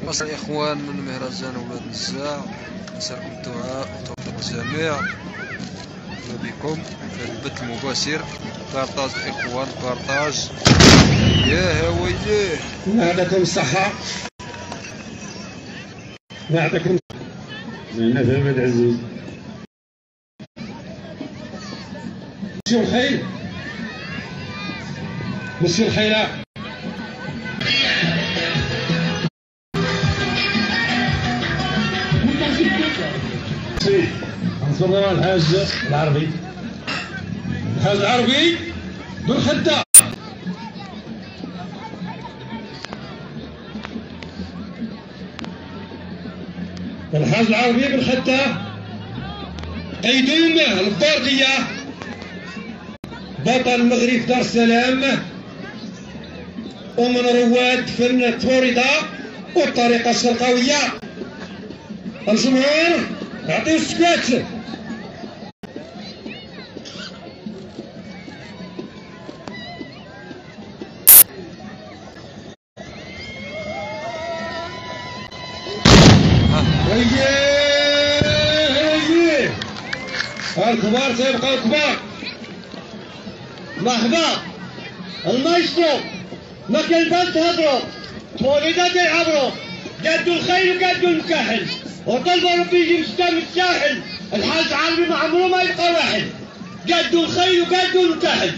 مساء الإخوان من مهرجان ولاد النزاع، نسألكم الدعاء وتوفيق الجميع بكم في البث المباشر. بارطاج الإخوان، بارطاج. يا ويليه، الله يعطيكم الصحة، الله يعطيكم معنا فهد عزيز. مسيو الخير، مسيو الخير. نصور الحاج العربي، الحاج العربي بالخدة. الحاج العربي بالخدة قيدوم الباردية، بطل المغرب في دار السلام ومن رواد فن فلوريدا والطريقة الشرقاوية. الجمهور يعطيو السكات. الكبار تيبقاو كبار. مرحبا المايسترو، ما كان بال تهضروا، فلوريدا تيعبروا، قادوا الخيل وقادوا المكاحل، وطلبوا ربي يجي مستام الساحل. الحاج العربي ما عمره ما يبقى واحد، قادوا الخيل وقادوا المكاحل.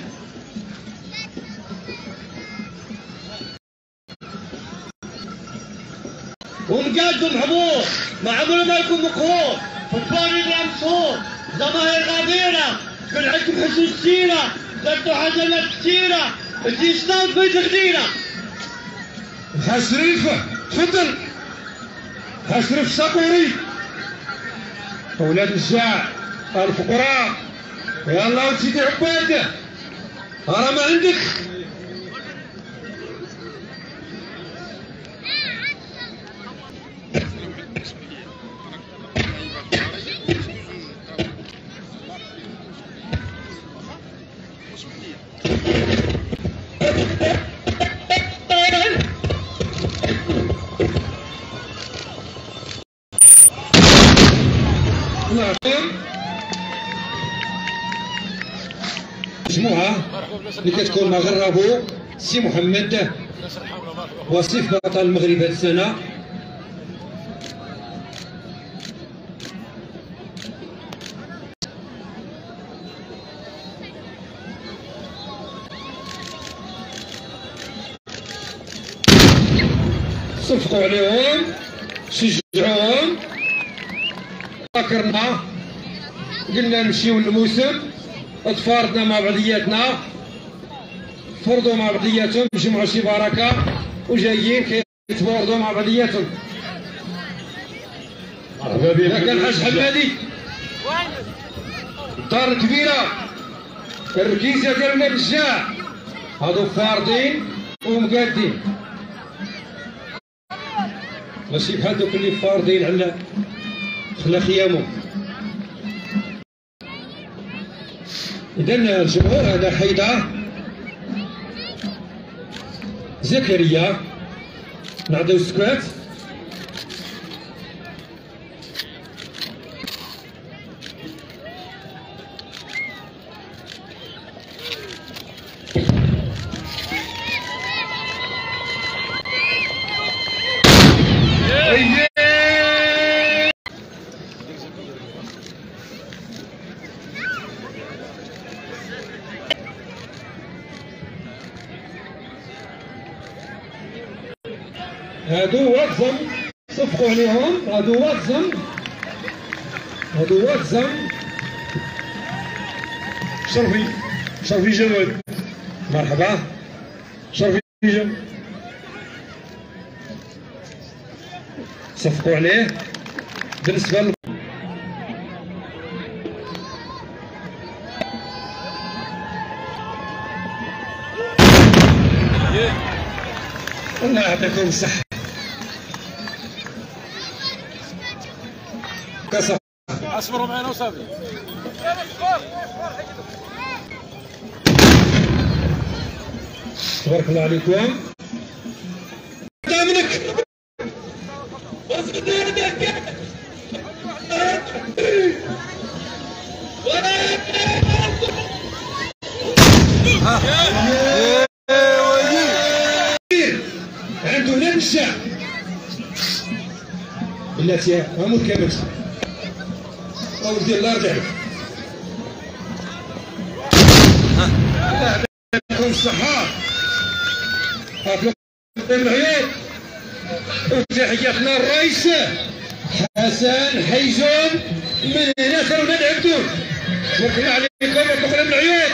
ومقادوا محبوب، ما عمره ما يكون مقهور. فلوريدا مسهور، ضماهر غابيرة، كل عندكم حسن السيرة، درتوا حسنات كثيرة، تيستان بيت الغديرة. الحاج شريف تفضل. الحاج شريف الشاكوري، أولاد الجاع الفقراء، يا الله وسيدي عباد راه ما عندك. مجموعة اللي كتكون مع غرابو سي محمد وصيف بطل المغرب هذه السنة. صفقوا عليهم، شجعوهم. فكرنا قلنا نمشيو للموسم، تفاردنا مع بعضياتنا، فرضوا مع بعضياتهم، جمعوا شي بركه وجايين كيتفاردوا مع بعضياتهم. مرحبا بك. كان الحاج حمادي الدار الكبيره، الركيزه ديال ولاد الجاع، هادو فاردين ومقادين، ماشي بحال دوك اللي فاردين على خلا خيامهم. إذا الجمهور هذا حيدة زكريا، نعطيو السكوات. هادو واتزم، صفقوا عليهم. هادو واتزم، هادو واتزم. شرفي جمال، مرحبا. شرفي جمال صفقوا عليه. بالنسبة الله يعطيكم الصحة. اصبروا معنا وصافي. تبارك الله عليكم. منك عنده هنا بالشعب بلاتي محمود كامل ولدي الله يرضي عليك يكون الصحة هاكم العيون وتحياتنا الرئيس حسن حيزون من هنا خلونا نعبدون شكرا عليكم وشكرا العيون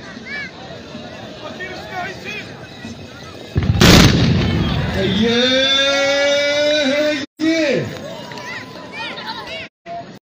Yeah.